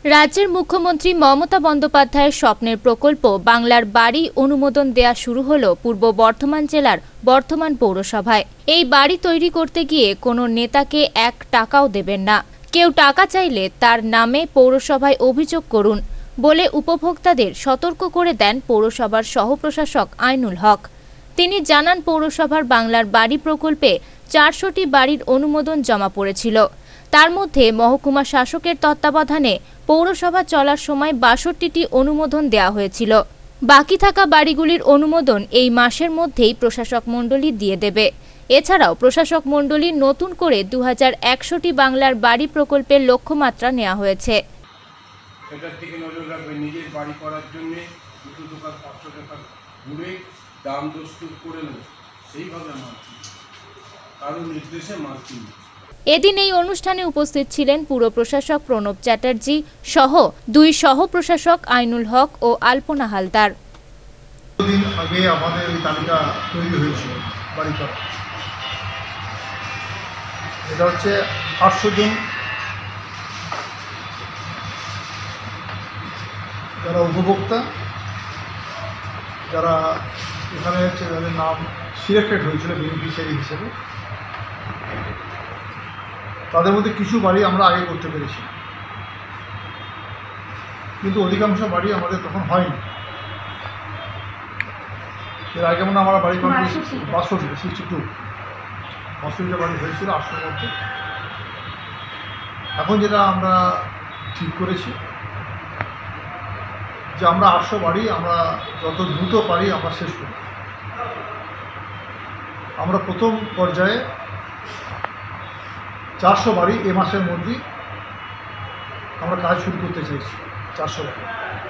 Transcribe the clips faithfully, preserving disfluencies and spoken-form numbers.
রাজ্যের মুখ্যমন্ত্রী মমতা বন্দ্যোপাধ্যায়ের স্বপ্নের প্রকল্প বাংলার বাড়ি অনুমোদন দেয়া শুরু হলো পূর্ব বর্ধমান জেলার বর্ধমান পৌরসভায়। এই বাড়ি তৈরি করতে গিয়ে কোনো নেতাকে এক টাকাও দেবেন না। কেউ টাকা চাইলে তার নামে পৌরসভায় অভিযোগ করুন বলে উপভোক্তাদের সতর্ক করে দেন পৌরসভার সহপ্রশাসক আইনুল হক। তিনি জানান, পৌরসভার বাংলার বাড়ি প্রকল্পে চারশোটি বাড়ির অনুমোদন জমা পড়েছিল। তার মধ্যে মহকুমা শাসকের তত্ত্বাবধানে পৌরসভা চলার সময় বাষট্টিটি অনুমোদন দেওয়া হয়েছিল। বাকি থাকা বাড়িগুলির অনুমোদন এই মাসের মধ্যেই প্রশাসক মণ্ডলী দিয়ে দেবে। এছাড়াও প্রশাসক মণ্ডলী নতুন করে দু হাজার একশোটি বাংলার বাড়ি প্রকল্পের লক্ষ্যমাত্রা নেওয়া হয়েছে। এটার দিকে নজর রাখবেন। নিজের বাড়ি করার জন্য দুটো দোকান পাঁচশো টাকা ঘুরে দাম দস্তুর করে নেন, সেইভাবে মানছি, কারোর নির্দেশে মানছি। এদিন এই অনুষ্ঠানে উপস্থিত ছিলেন পুর প্রশাসক প্রণব চ্যাটার্জি সহ দুই সহ প্রশাসক আইনুল হক ও আলপনা হালদার। দিন আগে আমাদের এই তালিকা তৈরি হয়েছিল বাড়ি করা। এটা হচ্ছে আটশো জন যারা উপভোক্তা, যারা এখানে হচ্ছে যাদের নাম সিলেক্টেড হয়েছিল বেনিফিশিয়ারি হিসেবে, তাদের মধ্যে কিছু বাড়ি আমরা আগে করতে পেরেছি, কিন্তু অধিকাংশ বাড়ি আমাদের তখন হয়নি। এর আগে মানে আমরা বাড়ি বাষট্টি সিক্সটি টু বাষট্টিটা বাড়ি হয়েছিল আটশোর মধ্যে। এখন যেটা আমরা ঠিক করেছি যে আমরা আটশো বাড়ি আমরা যত দ্রুত পারি আমরা শেষ করি। আমরা প্রথম পর্যায়ে চারশো বাড়ি এ মাসের মধ্যেই আমরা কাজ শুরু করতে চাইছি। চারশো বাড়ি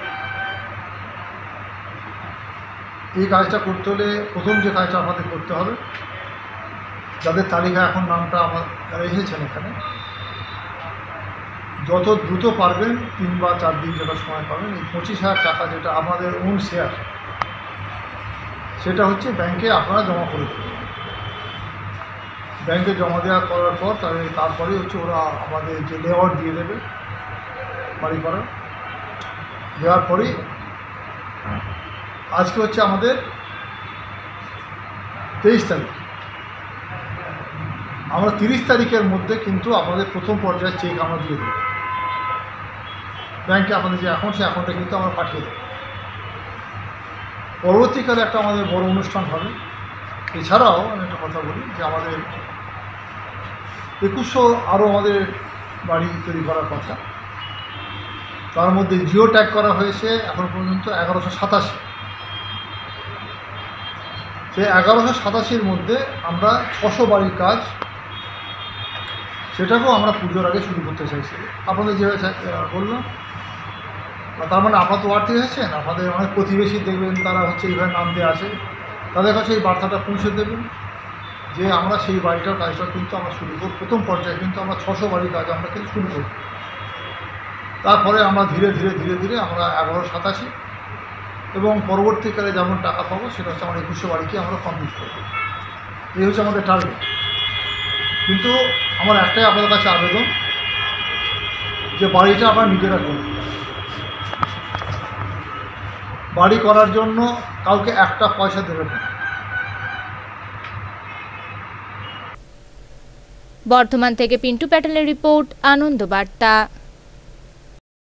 এই কাজটা করতে হলে প্রথম যে কাজটা আমাদের করতে হবে, যাদের তালিকা এখন নামটা আমার যারা এসেছেন এখানে, যত দ্রুত পারবেন তিন বা চার দিন যেটা সময় পাবেন, এই পঁচিশ হাজার টাকা যেটা আমাদের ওন শেয়ার, সেটা হচ্ছে ব্যাংকে আপনারা জমা করে দেবেন। ব্যাংকে জমা দেওয়া করার পর তারপরে হচ্ছে ওরা আমাদের যে লেআউট দিয়ে দেবে বাড়ি করার, দেওয়ার পরেই আজকে হচ্ছে আমাদের তেইশ তারিখ, আমরা তিরিশ তারিখের মধ্যে কিন্তু আমাদের প্রথম পর্যায়ে চেক আমরা দিয়ে দেবো ব্যাংকে। আমাদের যে অ্যাকাউন্ট, সেই অ্যাকাউন্টে কিন্তু আমরা পাঠিয়ে দেবো। পরবর্তীকালে একটা আমাদের বড় অনুষ্ঠান হবে। এছাড়াও আমি একটা কথা বলি যে আমাদের একুশশো আরও আমাদের বাড়ি তৈরি করার কথা, তার মধ্যে জিও ট্যাগ করা হয়েছে এখন পর্যন্ত এগারোশো সাতাশি। সেই এগারোশো সাতাশির মধ্যে আমরা ছশো বাড়ির কাজ, সেটাকেও আমরা পুজোর আগে শুরু করতে চাইছি। আপনাদের যেভাবে বললাম, তার মানে আপনারা তো ওয়ার্ড থেকে এসেছেন, আপনাদের অনেক প্রতিবেশী দেখবেন তারা হচ্ছে এইভাবে নাম দিয়ে আছে, তাদের কাছে এই বার্তাটা পৌঁছে দেবেন যে আমরা সেই বাড়িটার কাজটা কিন্তু আমরা শুরু করব। প্রথম পর্যায়ে কিন্তু আমরা ছশো বাড়ির কাজ আমরা কিন্তু শুরু করব। তারপরে আমরা ধীরে ধীরে ধীরে ধীরে আমরা এগারো সাতাশি এবং পরবর্তীকালে যেমন টাকা পাবো সেটা হচ্ছে আমরা একুশশো বাড়িকে আমরা কমপ্লিট করব। এই হচ্ছে আমাদের টার্গেট। কিন্তু আমার একটাই আপনাদের কাছে আবেদন যে বাড়িটা আপনারা নিজেরা করুন। বাড়ি করার জন্য কাউকে একটা পয়সা দেবেন না। বর্ধমান থেকে পিন্টু প্যাটেলের রিপোর্ট, আনন্দ বার্তা।